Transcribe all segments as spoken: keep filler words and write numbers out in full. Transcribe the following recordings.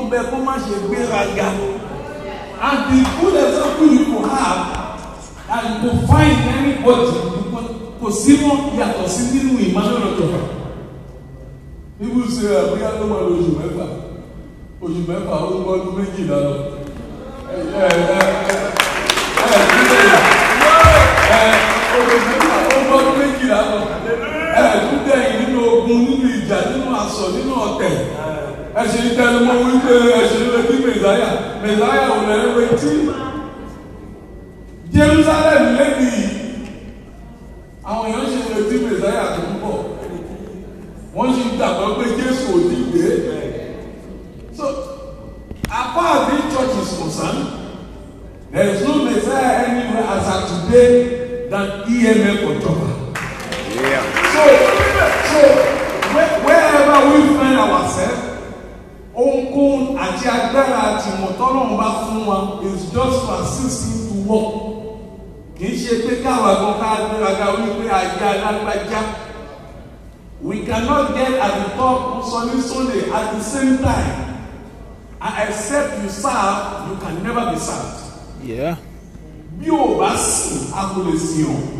ń bẹ kó má ṣe gbéraga. And the good example you could have, and you could find anybody, kò sí wọn yàtọ̀ sí nínú Emmanuel Ojoba. People say, "Àbúyá ló wà lóṣù mẹ́fà, oṣù mẹ́fà ó ń gbọ́ ọdún méjìlá lọ." Ẹ ẹ ẹ ẹ ẹ oṣù mẹ́fà ó ń gbọ́ ọdún méjìlá lọ. Ẹ tún dẹ̀yìn nínú ogun, nínú ìjà, nínú aṣọ, nínú ọ̀tẹ̀. Ẹ ṣe ń tẹnu mọ́ wípé ẹ ṣe ń retí Mèsáyà. Mèsáyà ò lè retí. Jerusalem lẹ́bi àwọn èèyàn ṣe ń retí Mèsáyà tó ń bọ̀. Wọ́n ṣe ń dàgbọ́ pé Jésù ò ní dé. So, as far as this church is concerned, there is no Messiah anywhere as of today than E M F Ojoba. Yeah. So, so where, wherever we find ourselves, ohunkóhun àti agbára àti ìmọ̀tọ́lọ́run bá fún wa is just to assist him to work. Kì í ṣe pé káwa gan ká gbéraga wípé ajá alágbájá. We cannot get at the top on Sunday Sunday at the same time. And except you serve, you can never be served. Yeah. Bí o bá sìn, a kò lè sìn ọ́.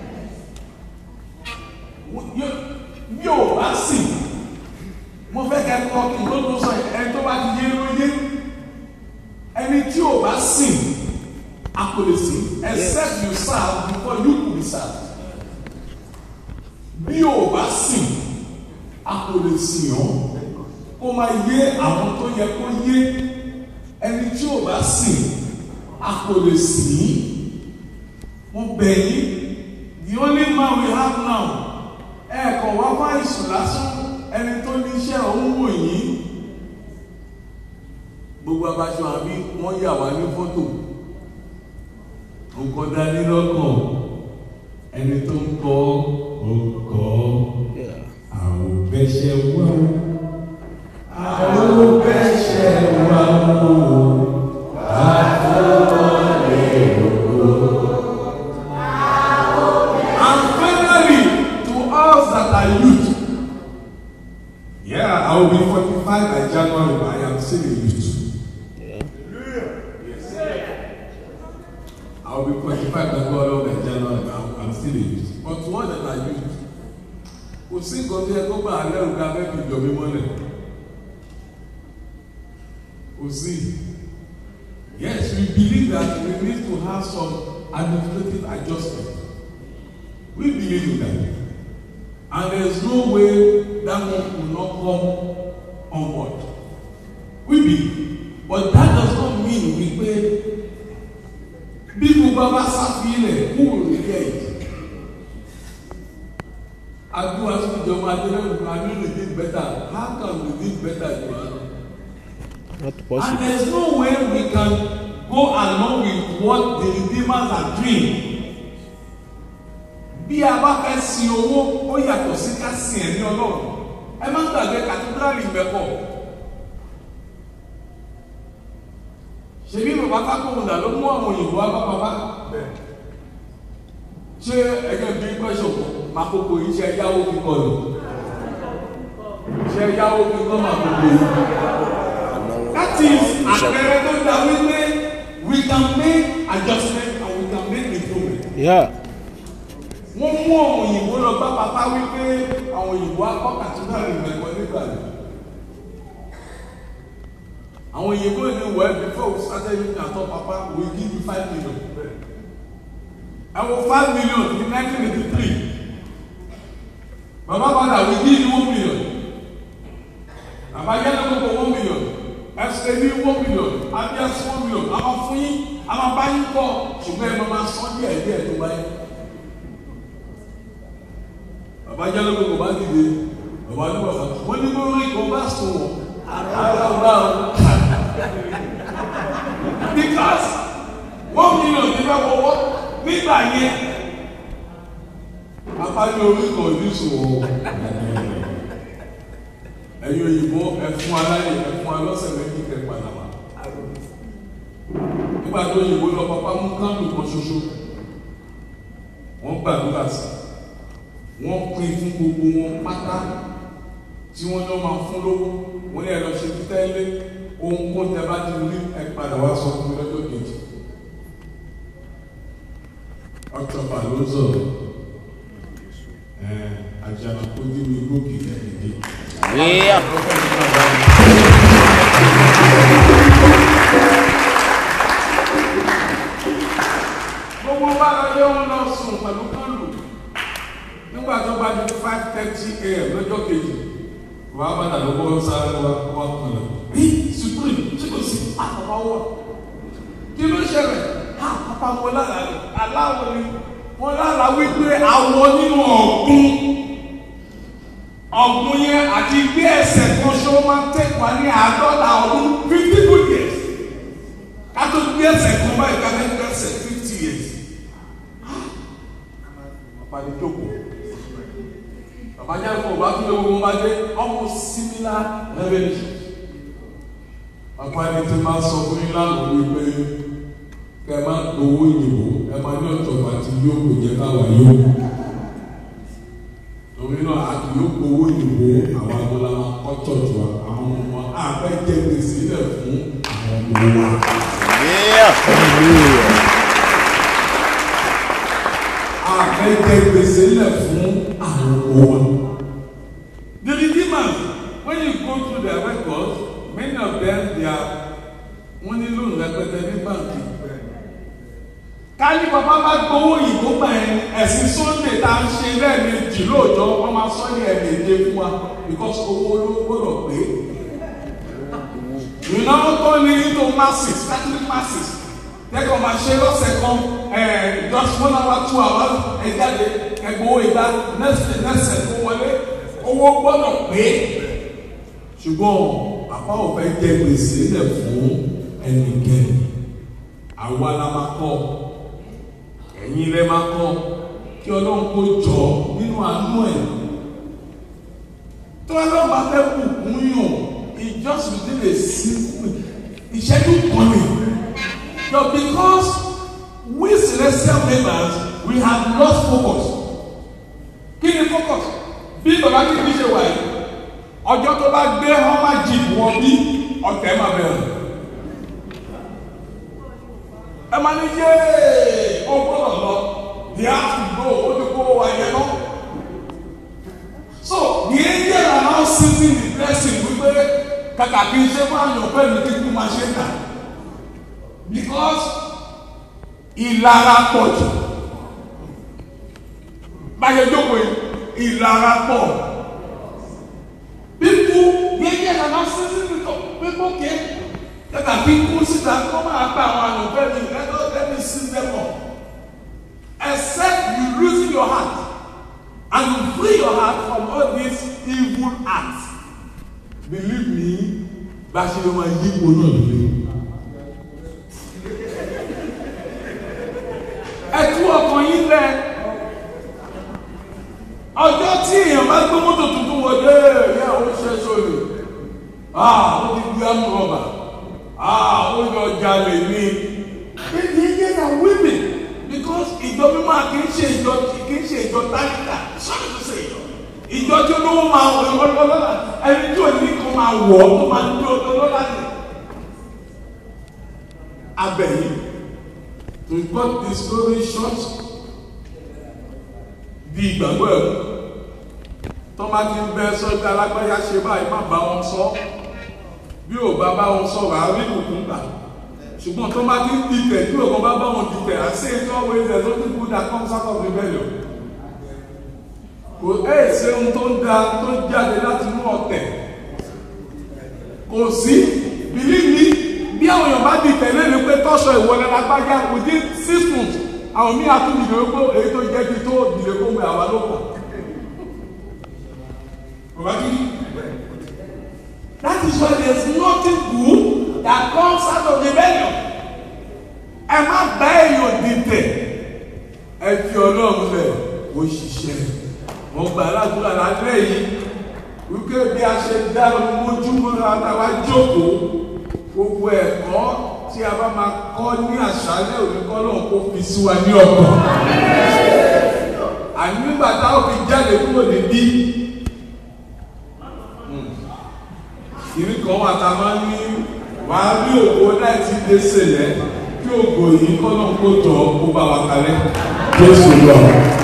Bí o bá sìn, mo fẹ́ kẹ́ kọ́ kí n tó tó sọ ẹni tó bá ti yé ló yé. Ẹni tí o bá sìn, a kò lè sìn. Except you serve before you could be served. Bí o bá sìn, a kò lè sìn ọ́. Kó máa yé àwọn tó yẹ kó yé. Ẹni tí o bá sìn, a kò lè sìn. Mo bẹ̀ yín, the only man we have now, ẹ kọ̀ wá wá ìsùn lásán, ẹni tó ní iṣẹ́ òun wò yín. Gbogbo abájọ àbí wọ́n yà wá ní fọ́tò. Nǹkan dání lọ́kàn, ẹni tó ń kọ́ ọkọ̀ àwọn bẹ́ṣẹ̀ wá. Àwọn bẹ́ṣẹ̀ wá wò. Yeah, I will be forty-five by January, but I am still a youth. Yeah. Yes. I will be forty-five by January, but I'm still a youth. But what that I youth? Kò sí nǹkan tó yẹ kó bá alẹ́ òkè abẹ́bí ìjọ mi mọ́lẹ̀. Kò sí. Yes, we believe that we need to have some administrative adjustment. We believe in that. And there is no way that one will not come on board. We believe. But that does not mean we pay. People Baba Safile, who will get it? I do ask you, John, I know they did better. How can we did better, John? Not possible. And there's no way we can go along with what the Redeemers are doing. Bí a bá fẹ́ sin owó, ó yàtọ̀ sí ká sin ẹ̀mí Ọlọ́run. Ẹ má gbàgbé kàtídírálì Ìgbẹ́kọ̀. Ṣèbí bàbá Fákòmùdà ló mú àwọn òyìnbó wá pápá. Ṣé ẹgbẹ́ bí pẹ́ṣọ̀ máa kókó iṣẹ́ yáwó kíkọ lò? Ṣé yáwó kíkọ máa kókó yìí? That is àpẹẹrẹ tó dá wípé we can make adjustment and we can make improvement. Yeah. Wọ́n mú àwọn òyìnbó lọ bá pàpá wípé àwọn òyìnbó akọ́ kàtídírálì Ìgbẹ́kọ̀ nígbà yìí. Àwọn òyìnbó ní well before we started looking at our papa we give you five million. Àwọn five million in nineteen eighty-three. Bàbá padà we give you one million. Bàbá yẹn lọ́kọ̀ one million. Ẹsẹ̀ ní one million. Abíyá sí one million. Àwọn fún yín, àwọn bá yín kọ́ ṣùgbọ́n ẹ̀ máa sọ díẹ̀ díẹ̀ tó bá yín. Bàbá yẹn lọ́kọ̀ bá dìde. Bàbá ní bàbá wọ́n ní kó rí kó bá sùn wọ̀. Because one million ti fẹ́ wọ́wọ́ nígbà yẹn apáyé orí kan ní ìṣòwò ẹ̀yin òyìnbó ẹ̀fún aláyè ẹ̀fún alọ́sẹ̀ méjì kẹ́ padà wá nígbà tó òyìnbó lọ pápá mú káńtù kan ṣoṣo wọ́n gbàdúrà sí wọ́n pín fún gbogbo wọn pátá tí wọ́n lọ́ máa fún lówó wọ́n ní ẹ̀rọ ṣe títẹ́ ilé ohun padà wá sọ fún mi lọ́jọ́ kejì ọ̀tọ̀pà ló ń sọ̀rọ̀ àjànàkú nínú igbó kìlẹ̀ èdè. gbogbo bá lọ yẹ wọn lọ sùn pẹ̀lú kọ́ńdù nígbà tó bá di five thirty a.m. lọ́jọ́ kejì wà á padà lọ́wọ́ sáré wa wá kan lọ. bí supreme tí kò sí àpapọ̀ wọ̀ kí ló ṣẹlẹ̀ àpapọ̀ lára rẹ̀ aláwọ̀ ni wọ́n lára wípé àwọn nínú ọ̀gbun ọ̀gbun yẹn àti gbé ẹsẹ̀ kan ṣó máa ń tẹ̀kọ́ ní àádọ́ta ọdún fifty good years ká tó gbé ẹsẹ̀ kan báyìí ká tó gbé ẹsẹ̀ fifty years. bàbá ní jókòó bàbá ní àgbọ̀ bá tún lé owó máa dé almost similar revelation. bàbá ní tí máa sọ fún yín lánàá wípé kẹ máa gbowó ìyìnbó ẹ máa ní ọ̀tọ̀ àti yóò kò jẹ́ káwa yóò torí náà àti yóò gbowó ìyìnbó àwọn abọ́lá máa kọ́ tọ̀tù àwọn ọmọ àfẹ́jẹ́ gbèsè lẹ̀ fún àwọn ọmọ wa. àfẹ́jẹ́ gbèsè lẹ̀ fún àwọn ọmọ wa. The redeemers, when you go through their records, many of them they are wọ́n ní lóun rẹpẹtẹ ní báńkì. káyí bàbá bá gbowó ìbò gbà yẹn ẹ̀sìn sunday tá a ń ṣe lẹ́ẹ̀mejì lóòjọ́ wọ́n máa sọ ní ẹ̀mẹ̀jẹ fún wa because owó ló gbọ́dọ̀ pé. ìnáwó tó ní into masses catholic masses lẹ́kọ̀ọ́ máa ṣe lọ́sẹ̀ kan just one hour two hours ẹ̀ jáde ẹ̀gbọ́n ìgbà nẹ́sẹ̀ nẹ́sẹ̀ tó wọlé owó gbọ́dọ̀ pé. ṣùgbọ́n bàbá ò fẹ́ jẹ gbèsè lẹ̀ fún ẹnikẹ́ni àwa la máa kọ́ ẹ̀yin lẹ máa kọ́ kí ọlọ́run kó jọ nínú àánú ẹ̀ tó ọlọ́run bá fẹ́ kù kún yàn just within a simple ìṣẹ́jú kan ni but because we celestial members we have lost focus kí ni focus bí bàbá kìí ṣe wà yìí ọjọ́ tó bá gbé họ́mà jeep wọn bí ọ̀tẹ̀ máa bẹ̀rẹ̀ ẹ máa ní yéé ó gbọ́dọ̀ lọ the after go ó ti kó wa yẹ lọ. so the angel are now sitting the blessing wípé kàkà kí n ṣe máa yàn pẹ̀lú kí n máa ṣe kà because ìlara pọ̀ jù báyọ̀ jókòó ìlara pọ̀. People, the angels are now sitting with people okay. Let the people sit and come and back and obey me. Let, let me see them up. Except you loosen your heart and you free your heart from all these evil acts. Believe me, Bashiroma Yibo no believe. Ẹ tú ọkàn yín lẹ. Ọjọ́ tí èèyàn bá gbé mọ́tò tuntun wọlé ẹ̀yà ó ṣe sóòlù ah ó ti gbé àmú rọ̀bà ah ó yọ jalè ní ìdí ìyẹn na women because ìjọ mímọ́ kì í ṣe ìjọ kì í ṣe ìjọ táyìkà sọ́dọ̀ tó ṣe ìjọ ìjọ tí olówó máa wọ̀ ẹ̀ ọlọ́lá ẹni tí òní kan máa wọ̀ ọ́ tó máa dúró ọlọ́lá ni abẹ́yìn to cut the story short di ìgbàgbọ́ ẹ̀ tó máa ti ń bẹ sọ́jà alágbáyà ṣe báyìí má bá wọn sọ bí ò bá bá wọn sọ̀rọ̀ àárín òkun gbà ṣùgbọ́n tó máa ti ń dìtẹ̀ tí òkun bá bá wọn dìtẹ̀ I say it's always there something good that comes out of rebellion kò ẹ̀ ṣe ohun tó ń da tó ń jáde láti inú ọ̀tẹ̀ kò sí believe me bí àwọn èèyàn bá dìtẹ̀ lẹ́nu pé tọ́ṣọ ìwọlẹ̀ lágbájá within six months àwọn míì àtúndì lè kó èyí tó jẹ́ ti tó dìde kó mẹ́ àwa ló pọ̀. That is why there is nothing good that comes out of rebellion. Ẹ má bá èèyàn dìtẹ̀. Ẹ fi ọlọ́run lẹ̀ ó ṣiṣẹ́. Wọ́n gbà aládùúgbò lálẹ́ yìí wípé bí a ṣe dá ojúmọ́ àtàwá jókòó gbogbo ẹ̀kọ́ tí a bá máa kọ́ ní àṣálẹ́ òníkọ́ náà kó fi sí wa ní ọkàn. Àní nígbà táwọn fi jáde kúrò níbí ìrí kan wà tá a máa ń ní wàá rí òkú láì tí dé sèlẹ̀ kí ògo yìí kọ́ náà kó jọ kó bá wa kalẹ̀. Jésù lọ.